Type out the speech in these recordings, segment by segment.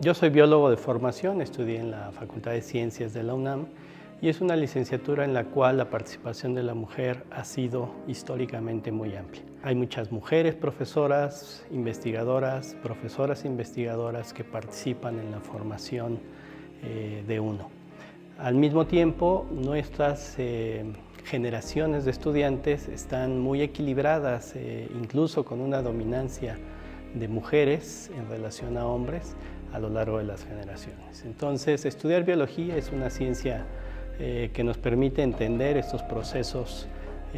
Yo soy biólogo de formación, estudié en la Facultad de Ciencias de la UNAM y es una licenciatura en la cual la participación de la mujer ha sido históricamente muy amplia. Hay muchas mujeres profesoras, investigadoras, profesoras investigadoras que participan en la formación de uno. Al mismo tiempo, nuestras generaciones de estudiantes están muy equilibradas, incluso con una dominancia de mujeres en relación a hombres a lo largo de las generaciones. Entonces, estudiar biología es una ciencia que nos permite entender estos procesos,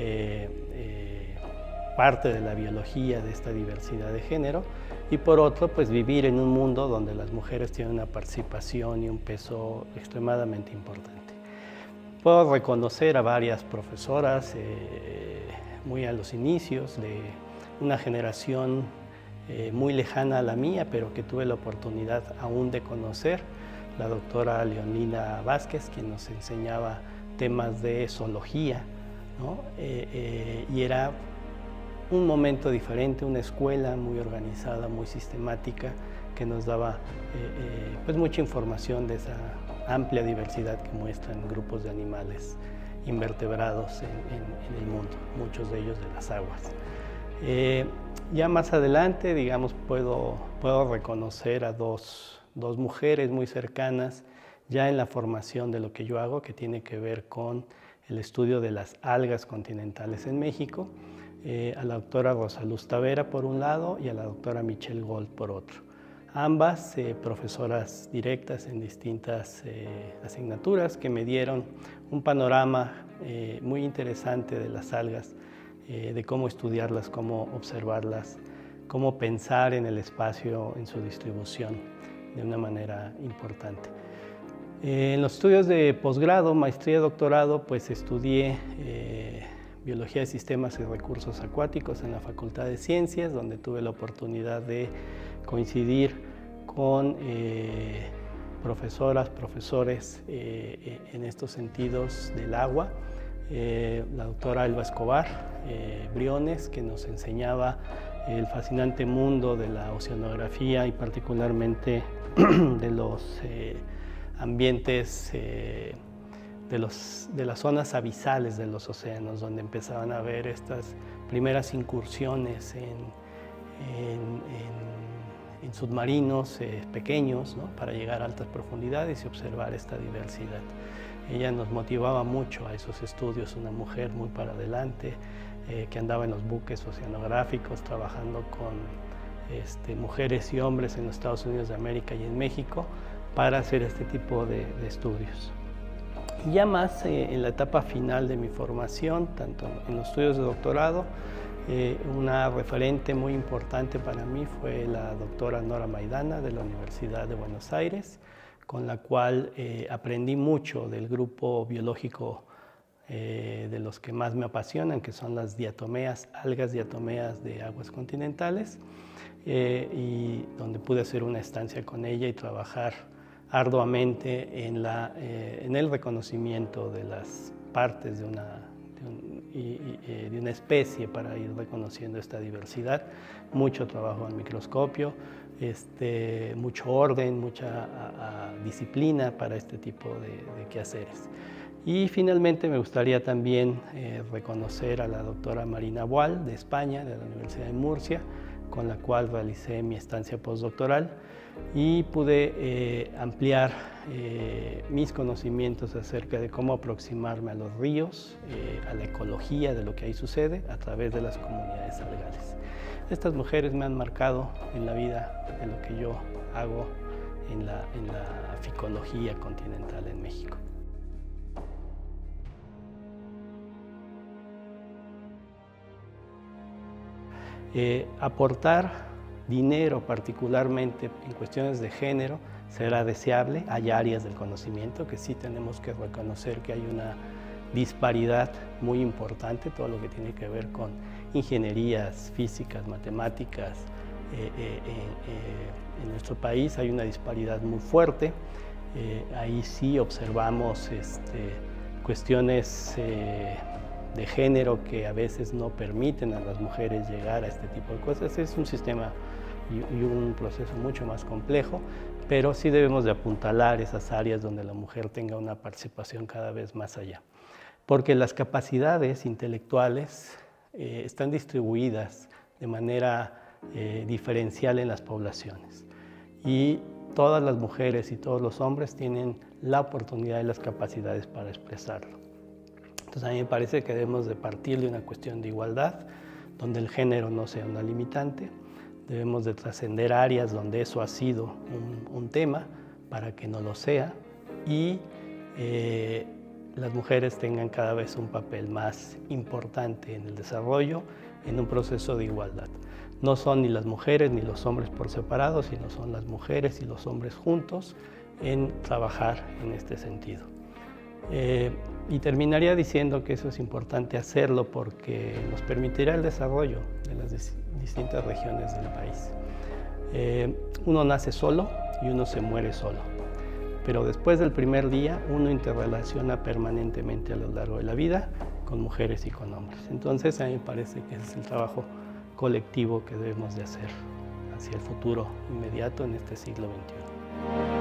parte de la biología de esta diversidad de género, y por otro, pues vivir en un mundo donde las mujeres tienen una participación y un peso extremadamente importante. Puedo reconocer a varias profesoras muy a los inicios de una generación muy lejana a la mía, pero que tuve la oportunidad aún de conocer, la doctora Leonila Vázquez, quien nos enseñaba temas de zoología, ¿no? Y era un momento diferente, una escuela muy organizada, muy sistemática, que nos daba pues mucha información de esa amplia diversidad que muestran grupos de animales invertebrados en el mundo, muchos de ellos de las aguas. Ya más adelante, digamos, puedo reconocer a dos mujeres muy cercanas ya en la formación de lo que yo hago, que tiene que ver con el estudio de las algas continentales en México, a la doctora Rosaluz Tavera por un lado y a la doctora Michelle Gold por otro. Ambas profesoras directas en distintas asignaturas que me dieron un panorama muy interesante de las algas, de cómo estudiarlas, cómo observarlas, cómo pensar en el espacio, en su distribución de una manera importante. En los estudios de posgrado, maestría y doctorado, pues estudié Biología de Sistemas y Recursos Acuáticos en la Facultad de Ciencias, donde tuve la oportunidad de coincidir con profesoras, profesores en estos sentidos del agua. La doctora Elba Escobar Briones, que nos enseñaba el fascinante mundo de la oceanografía y particularmente de los ambientes de las zonas abisales de los océanos, donde empezaban a haber estas primeras incursiones en submarinos pequeños, ¿no? Para llegar a altas profundidades y observar esta diversidad. Ella nos motivaba mucho a esos estudios, una mujer muy para adelante, que andaba en los buques oceanográficos, trabajando con mujeres y hombres en los Estados Unidos de América y en México para hacer este tipo de estudios. Y ya más en la etapa final de mi formación, tanto en los estudios de doctorado, una referente muy importante para mí fue la doctora Nora Maidana de la Universidad de Buenos Aires, con la cual aprendí mucho del grupo biológico de los que más me apasionan, que son las diatomeas, algas diatomeas de aguas continentales, y donde pude hacer una estancia con ella y trabajar arduamente en el reconocimiento de las partes de una especie para ir reconociendo esta diversidad. Mucho trabajo al microscopio, mucho orden, mucha disciplina para este tipo de quehaceres. Y finalmente me gustaría también reconocer a la doctora Marina Boal de España, de la Universidad de Murcia, con la cual realicé mi estancia postdoctoral y pude ampliar mis conocimientos acerca de cómo aproximarme a los ríos, a la ecología de lo que ahí sucede a través de las comunidades algales. Estas mujeres me han marcado en la vida de lo que yo hago en la ficología continental en México. Aportar dinero, particularmente en cuestiones de género, será deseable. Hay áreas del conocimiento que sí tenemos que reconocer que hay una disparidad muy importante, todo lo que tiene que ver con ingenierías, físicas, matemáticas. En nuestro país hay una disparidad muy fuerte. Ahí sí observamos cuestiones de género que a veces no permiten a las mujeres llegar a este tipo de cosas. Es un sistema y un proceso mucho más complejo pero sí debemos de apuntalar esas áreas donde la mujer tenga una participación cada vez más allá. Porque las capacidades intelectuales están distribuidas de manera diferencial en las poblaciones. Y todas las mujeres y todos los hombres tienen la oportunidad y las capacidades para expresarlo. Entonces a mí me parece que debemos de partir de una cuestión de igualdad, donde el género no sea una limitante. Debemos de trascender áreas donde eso ha sido un tema para que no lo sea, y las mujeres tengan cada vez un papel más importante en el desarrollo, en un proceso de igualdad. No son ni las mujeres ni los hombres por separado, sino son las mujeres y los hombres juntos en trabajar en este sentido. Y terminaría diciendo que eso es importante hacerlo porque nos permitirá el desarrollo de las distintas regiones del país. Uno nace solo y uno se muere solo, pero después del primer día uno interrelaciona permanentemente a lo largo de la vida con mujeres y con hombres. Entonces a mí me parece que ese es el trabajo colectivo que debemos de hacer hacia el futuro inmediato en este siglo XXI.